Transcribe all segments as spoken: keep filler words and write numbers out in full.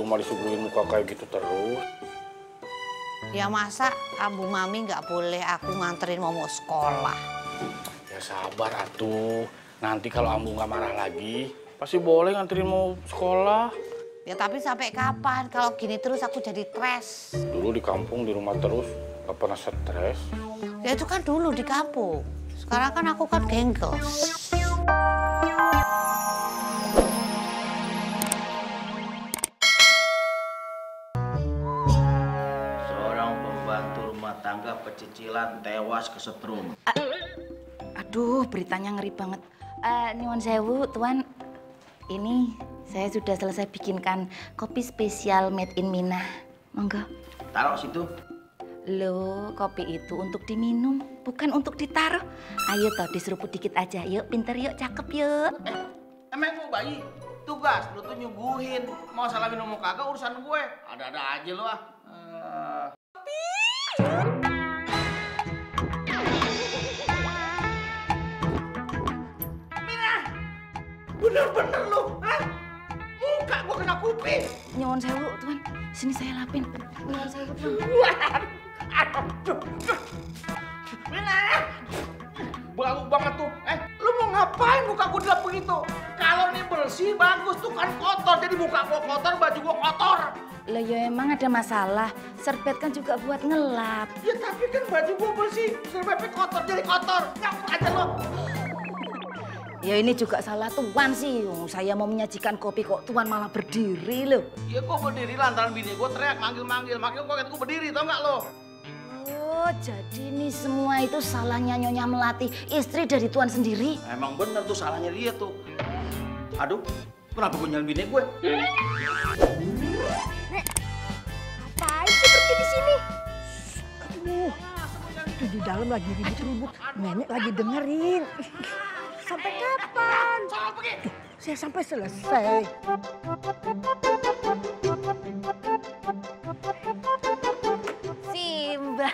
rumah disuguhin muka kayak gitu terus. Ya masa Ambu Mami nggak boleh aku nganterin Momo sekolah? Ya sabar atuh. Nanti kalau Ambu nggak marah lagi, pasti boleh nganterin mau sekolah. Ya tapi sampai kapan? Kalau gini terus aku jadi stres. Dulu di kampung di rumah terus, nggak pernah stres. Ya itu kan dulu di kampung. Sekarang kan aku kan gengges. Tangga pecicilan tewas kesetrum. Aduh, beritanya ngeri banget. Uh, Nyuwun sewu, Tuan. Ini saya sudah selesai bikinkan kopi spesial made in Minah. Monggo. Taruh situ. Loh, kopi itu untuk diminum, bukan untuk ditaruh. Ayo toh diseruput dikit aja. Yuk, pinter yuk, cakep yuk. Eh, emang gue bayi? Tugas lu tuh nyuguhin. Mau salah minum mau kagak urusan gue. Ada-ada aja lu ah. Uh... Bener-bener lu, hah? Muka gua kena kuping. Nyuwun sewu, Tuan. Sini saya lapin. Nyuwun sewu, Tuan. Aduh. Mina! Bau banget tuh. Eh, lu mau ngapain muka gua dilap begitu? Kalau nih bersih, bagus tuh kan kotor. Jadi muka gua kotor, baju gua kotor. Lah ya emang ada masalah. Serbet kan juga buat ngelap. Ya tapi kan baju gua bersih, serbetnya kotor jadi kotor. Nyamuk aja lo. Ya ini juga salah Tuan sih. Saya mau menyajikan kopi kok Tuan malah berdiri loh. Ya gua berdiri lantaran bini gua teriak manggil-manggil. Makanya gua kata gua berdiri, tau nggak lo? Oh, jadi ini semua itu salahnya Nyonya Melati, istri dari Tuan sendiri. Emang bener tuh salahnya dia tuh. Aduh, kenapa gua nyalain bini gue? Nek, ngapain sih pergi di sini? Aduh, itu di dalam lagi ribut-ribut. Nenek lagi dengerin. Sampai kapan? Soal pergi. Tuh, saya sampai selesai. Simba.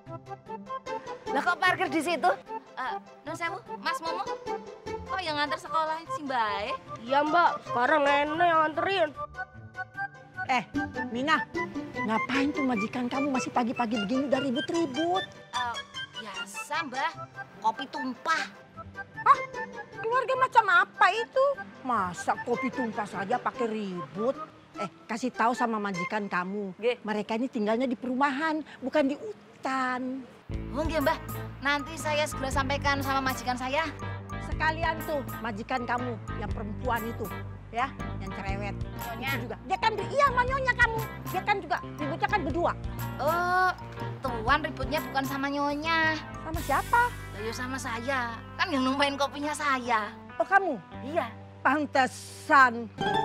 Lah kok parkir di situ? Uh, Nun sewu, Mas Momo. Kok yang nganter sekolah si Mbak? Iya mbak, sekarang nenek yang anterin. Eh, Mina, ngapain tuh majikan kamu masih pagi-pagi begini udah ribut-ribut? Uh, biasa Mbak, kopi tumpah. Hah? Keluarga macam apa itu? Masa kopi tumpah saja pakai ribut? Eh, kasih tahu sama majikan kamu. Nggih. Mereka ini tinggalnya di perumahan, bukan di hutan. Oh nggih Mbak, nanti saya segera sampaikan sama majikan saya. Sekalian tuh majikan kamu yang perempuan itu, ya, yang cerewet. Nyonya. Itu juga. Dia kan, iya sama nyonya kamu. Dia kan juga ributnya kan berdua. Oh, Tuan ributnya bukan sama Nyonya. Sama siapa? Lah sama saya, kan yang numpain kopinya saya. Oh kamu? Iya. Pantesan.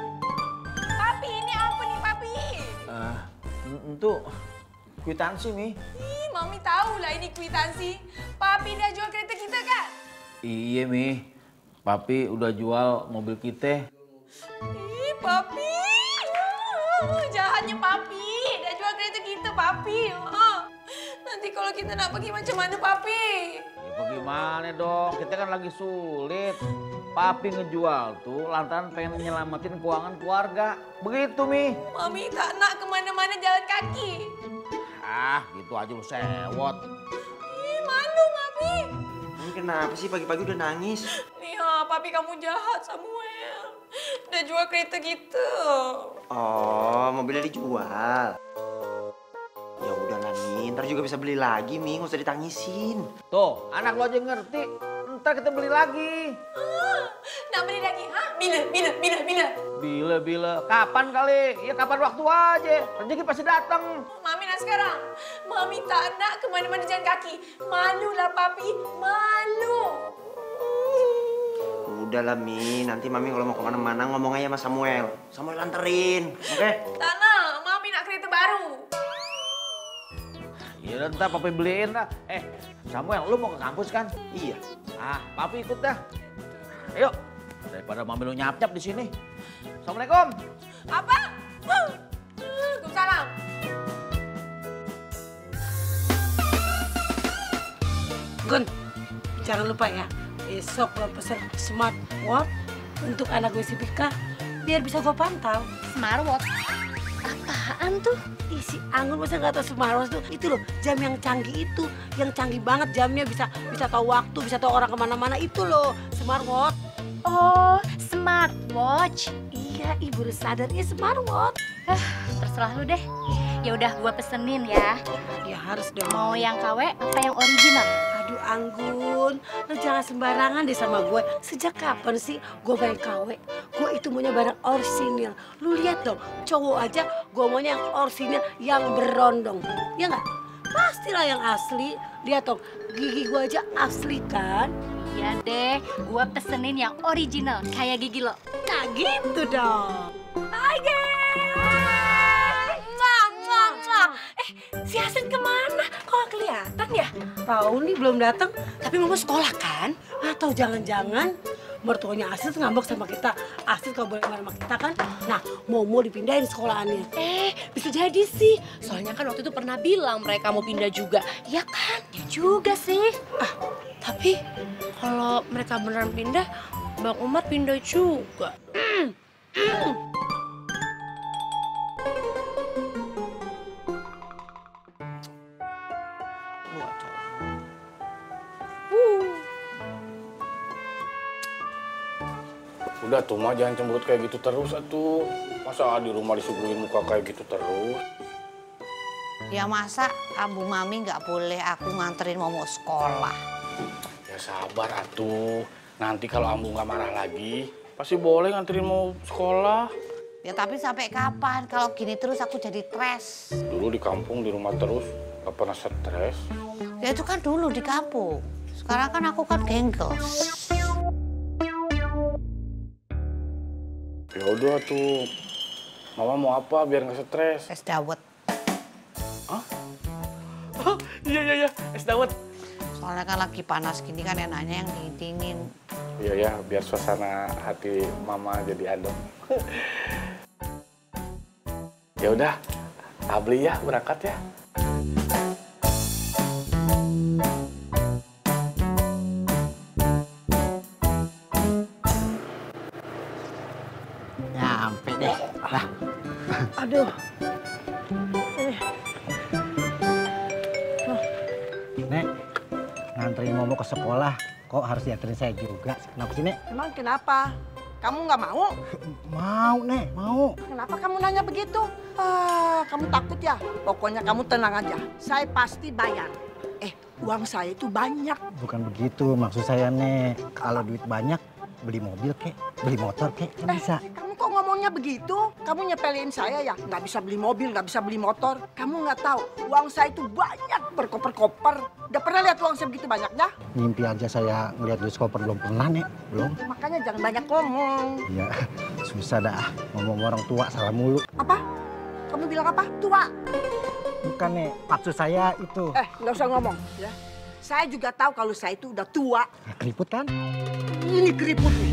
Papi, ini apa nih papi? Uh, untuk kwitansi Mi. Ih, Mami tahu lah ini kwitansi. Papi udah jual kereta kita kan? Iya Mi, Papi udah jual mobil kita. Ih, Papi. Uh, jahatnya Papi. Udah jual kereta kita, Papi. Uh. Nanti kalau kita nak pergi macam mana, Papi? Ya bagaimana dong, kita kan lagi sulit. Papi ngejual tuh lantaran pengen nyelamatin keuangan keluarga. Begitu Mi. Mami tak nak kemana-mana jalan kaki. Ah, gitu aja lu sewot. Ih, malu, Papi. Ini kenapa sih pagi-pagi udah nangis? Nih, ha, Papi kamu jahat, Samuel. Udah jual kereta kita. Oh, mobilnya dijual. Ya udah lah, Mi. Ntar juga bisa beli lagi, Mi. Nggak usah ditangisin. Tuh, anak lo aja ngerti. Ntar kita beli lagi. Ah, nak beli lagi, ha? Bila, bila, bila, bila. Bila, bila. Kapan kali? Ya kapan waktu aja. Rezeki pasti datang. Mami nak sekarang. Mami tak nak kemana-mana jalan kaki. Malu lah, Papi. Malu. Udah lah, Mi. Nanti Mami kalau mau kemana-mana ngomong aja sama Samuel. Samuel anterin, oke? Okay? Tak nak. Mami nak kereta baru. Iya, ntar Papi beliin lah. Eh, Samuel, lu mau ke kampus kan? Iya. Ah, Papi ikut dah. Ayo, daripada Mami lu nyap-nyap di sini. Assalamualaikum. Apa? Uh, Waalaikumsalam. Gun, jangan lupa ya, besok lo pesen smartwatch untuk anak gue si Pika, biar bisa gue pantau. Smartwatch? Apaan tuh? Ih, si Anggun masa nggak tahu smartwatch tuh? Itu loh jam yang canggih itu, yang canggih banget jamnya bisa bisa tahu waktu, bisa tahu orang kemana-mana itu loh smartwatch. Oh, smartwatch. Iya, ibu udah sadar ini smartwatch. Ah, terserah lu deh. Ya udah gua pesenin ya. Ya harus dong. Mau yang K W apa yang original? Aduh Anggun, lu jangan sembarangan deh sama gue. Sejak kapan sih gue pengen K W? Gue itu maunya barang orsinil. Lu lihat dong, cowok aja gue maunya yang orsinil, yang berondong. Ya nggak? Pastilah yang asli. Lihat dong, gigi gue aja asli kan? Ya deh, gua pesenin yang original kayak gigi lo. Nah gitu dong. Hai guys. Mwah, mwah, mwah. Eh, si Asin kemana? Kok gak kelihatan ya? Tahu nih belum datang. Tapi mama sekolah kan? Atau jangan-jangan mertuanya Asin ngambek sama kita. Asin kalau boleh kemana sama kita kan? Nah, Momo dipindahin sekolahannya. Eh, bisa jadi sih. Soalnya kan waktu itu pernah bilang mereka mau pindah juga. Ya kan? Ya juga sih. Ah, tapi kalau mereka beneran pindah, Bang Umar pindah juga. Mm. Mm. Udah tuh mah jangan cemberut kayak gitu terus atuh. Masa di rumah disuguhin muka kayak gitu terus? Ya masa Ambu Mami nggak boleh aku nganterin Momo sekolah? Ya sabar atuh. Nanti kalau Ambu nggak marah lagi, pasti boleh nganterin mau sekolah. Ya tapi sampai kapan? Kalau gini terus aku jadi stres. Dulu di kampung di rumah terus, nggak pernah stres. Ya itu kan dulu di kampung. Sekarang kan aku kan gengges. Ya udah tuh, Mama mau apa biar nggak stres? Es dawet. Hah? Oh, iya iya iya, es dawet. Soalnya kan lagi panas gini kan enaknya yang dingin-dingin. Iya ya, biar suasana hati Mama jadi adem. Ya udah, Abli ya berangkat ya. Nyampe deh. Lah. Aduh. Eh. Nek, nganterin Momo ke sekolah, kok harus dianterin saya juga? Kenapa sih, Nek? Emang kenapa? Kamu nggak mau? Mau, Nek, mau. Kenapa kamu nanya begitu? Ah, kamu takut ya? Pokoknya kamu tenang aja. Saya pasti bayar. Eh, uang saya itu banyak. Bukan begitu, maksud saya, Nek. Kalau duit banyak, beli mobil kek, beli motor kek, kan Eh, bisa. kamu kok ngomongnya begitu? Kamu nyepelin saya ya? Nggak bisa beli mobil, nggak bisa beli motor. Kamu nggak tahu, uang saya itu banyak berkoper-koper. Udah pernah lihat uang saya begitu banyaknya? Mimpi aja saya ngeliat duit koper belum pernah, Nek. Belum. Makanya jangan banyak ngomong. Iya, susah dah. Ngomong orang tua salah mulu. Apa? Kamu bilang apa? Tua? Bukan, Nek. Maksud saya itu. Eh, nggak usah ngomong ya. Saya juga tahu kalau saya itu udah tua. Nah, keriput kan? Ini keriput nih.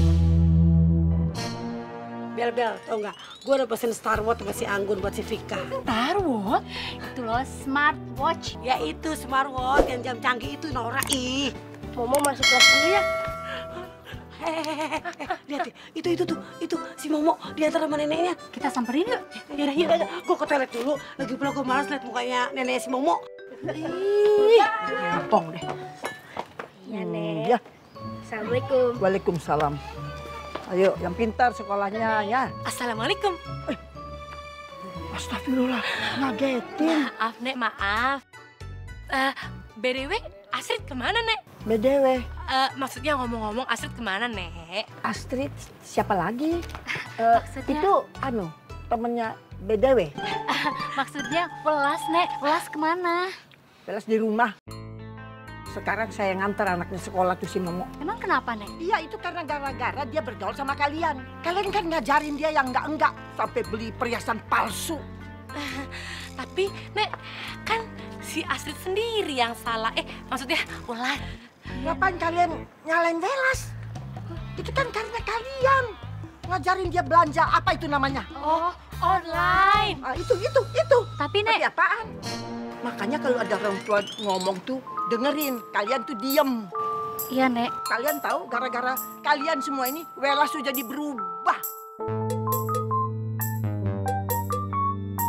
Bel, Bel, tau nggak? Gue udah pesen Star Watch sama si Anggun buat si Vika. Smartwatch? Itu loh smartwatch. Ya itu smartwatch yang jam canggih itu, Nora. Ih, Momo masuk kelas dulu ya. hehehe, lihat deh, itu itu tuh, itu si Momo diantar sama neneknya. Kita samperin yuk. Yaudah, yaudah, gue ke toilet dulu. Lagi pula gue malas liat mukanya nenek si Momo. Ih, Gampang deh. Iya, Hmm, ya. Assalamualaikum. Waalaikumsalam. Ayo, yang pintar sekolahnya ya. Assalamualaikum. Astagfirullah, ngagetin. Maaf, Nek, maaf. Eh, B D W, Astrid kemana, Nek? B D W, Eh, maksudnya ngomong-ngomong, Astrid kemana, Nek? Astrid siapa lagi? Eh, Maksudnya? itu anu, temennya B D W. Maksudnya pelas, Nek. Pelas kemana? Belas di rumah. Sekarang saya nganter anaknya sekolah tuh si Momo. Emang kenapa, Nek? Iya, itu karena gara-gara dia bergaul sama kalian. Kalian kan ngajarin dia yang enggak-enggak. Sampai beli perhiasan palsu. Tapi, Nek, kan si Astrid sendiri yang salah. Eh, maksudnya Ulan. Ngapain kalian nyalain Velas? Itu kan karena kalian. Ngajarin dia belanja, apa itu namanya? Oh, online. Ah, itu, itu, itu. Tapi, Tapi Nek, apaan? Makanya kalau ada orang tua ngomong tuh, dengerin. Kalian tuh diem. iya, Nek. Kalian tahu gara-gara kalian semua ini, Welas tuh jadi berubah.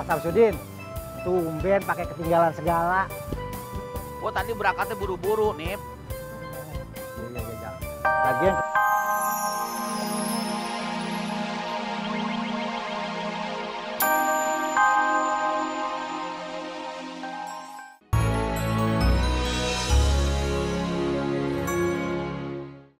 Samsudin, tumben pakai ketinggalan segala. Gua tadi berangkatnya buru-buru, Nip. Iya, iya, iya. Lagian